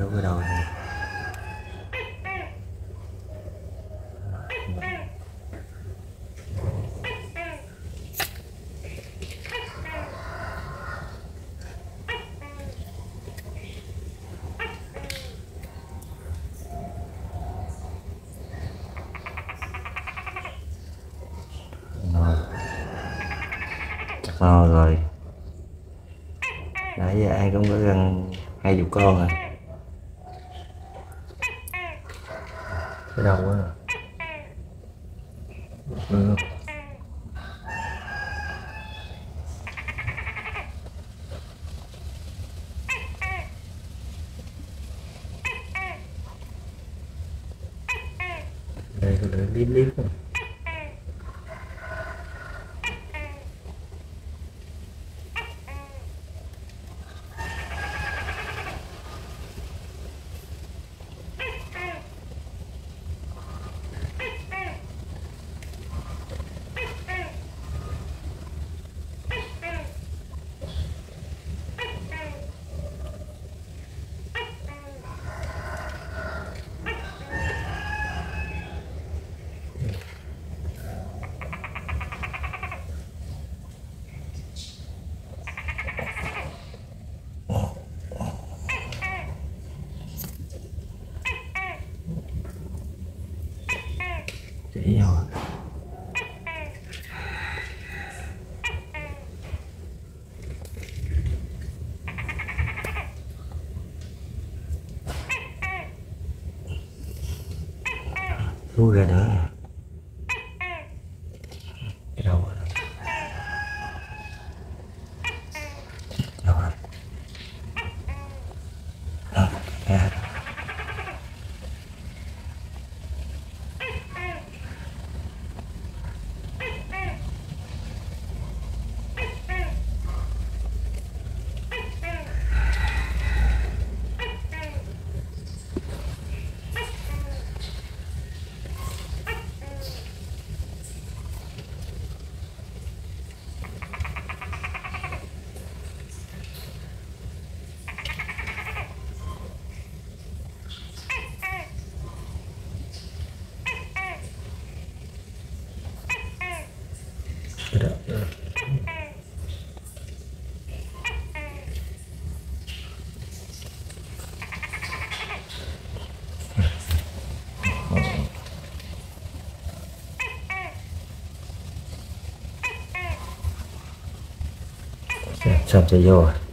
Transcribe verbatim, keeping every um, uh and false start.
cái đầu này. No rồi, nãy giờ ai cũng có gần hai chục con à. Cái đầu á. Ừ. Đây có để liếm liếm không? Chỉ rồi. Thu ra nữa. Cái đầu á. Rồi. Đó, ra. Cái đầu đó. Xong chạy vô rồi.